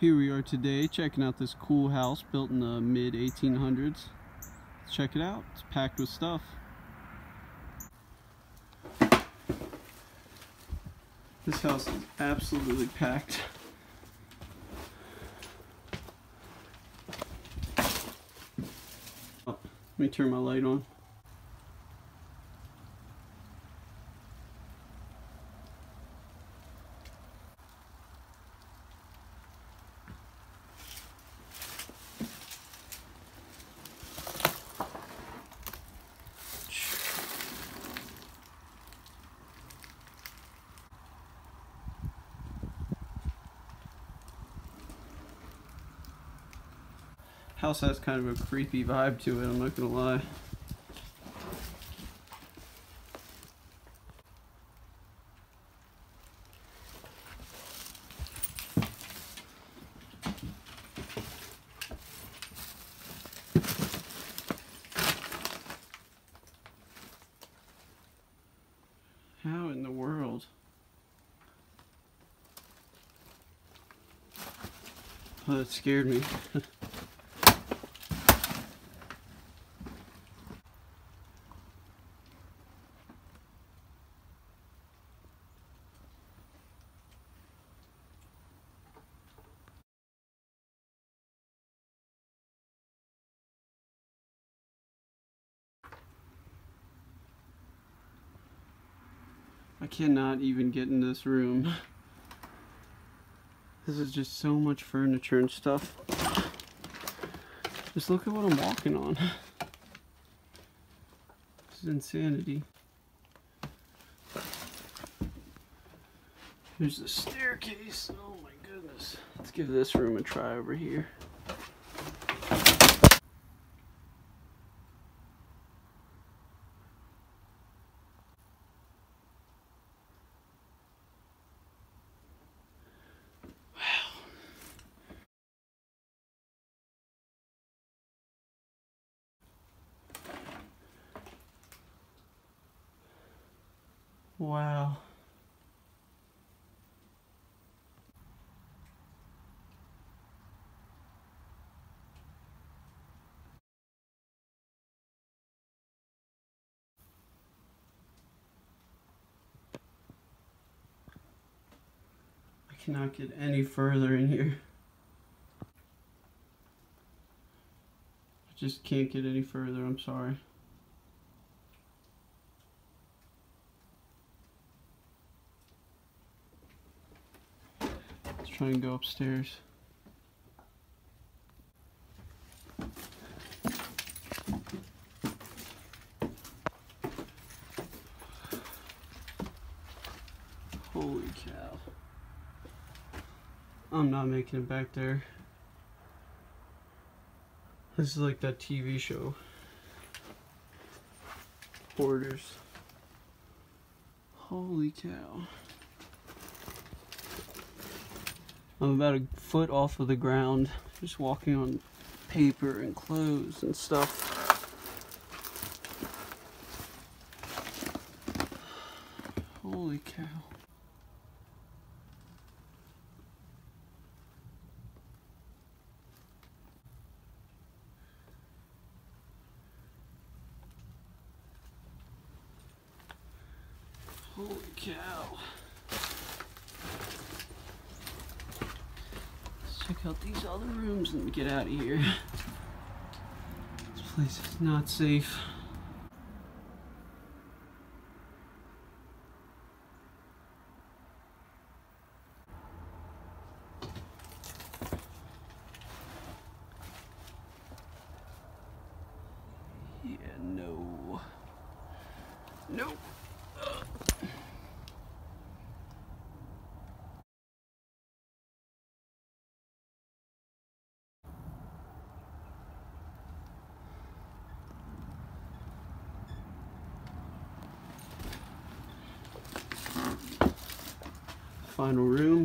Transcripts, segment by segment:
Here we are today checking out this cool house built in the mid 1800s. Let's check it out. It's packed with stuff. This house is absolutely packed. Oh, let me turn my light on. House has kind of a creepy vibe to it, I'm not gonna lie. How in the world? Oh, that scared me. I cannot even get in this room. This is just so much furniture and stuff. Just look at what I'm walking on. This is insanity. There's the staircase. Oh my goodness. Let's give this room a try over here. Wow. I cannot get any further in here. I just can't get any further, I'm sorry. Let's try and go upstairs. Holy cow. I'm not making it back there. This is like that TV show. Hoarders. Holy cow. I'm about a foot off of the ground, just walking on paper and clothes and stuff. Holy cow. Holy cow. Let's check out these other rooms and get out of here. This place is not safe. Yeah, no. Nope. Final room.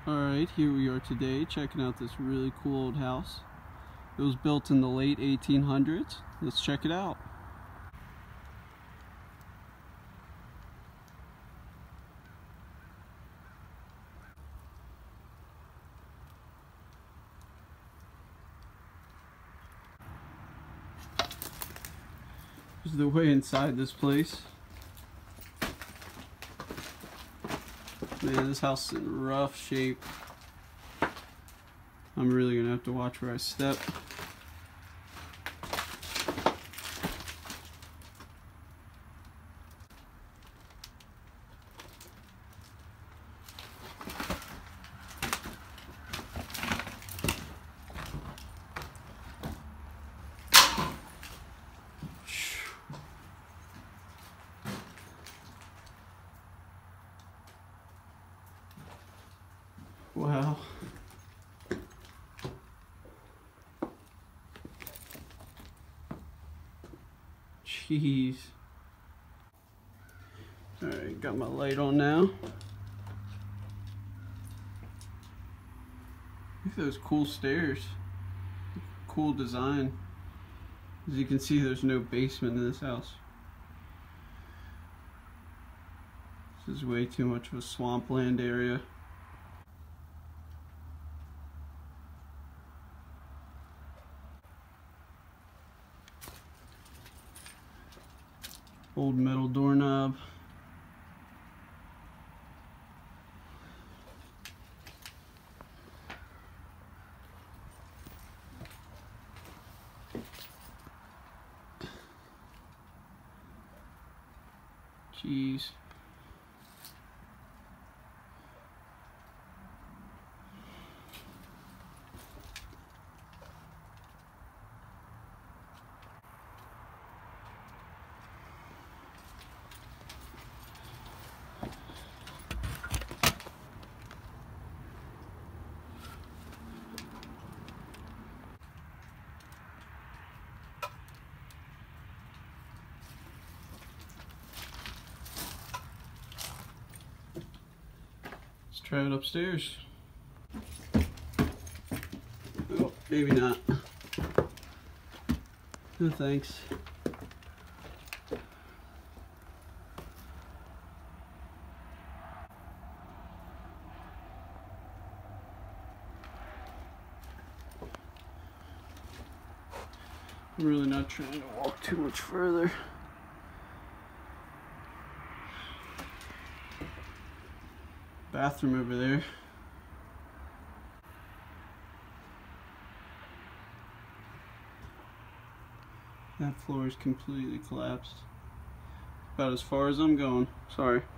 Alright, here we are today checking out this really cool old house. It was built in the late 1800s. Let's check it out. Here's the way inside this place. Man, this house is in rough shape. I'm really gonna have to watch where I step. Wow. Jeez. Alright, got my light on now. Look at those cool stairs. Cool design. As you can see, there's no basement in this house. This is way too much of a swampland area. Old metal doorknob. Jeez. Let's try it upstairs. Oh, maybe not. No thanks. I'm really not trying to walk too much further. Bathroom over there. That floor is completely collapsed. About as far as I'm going. Sorry.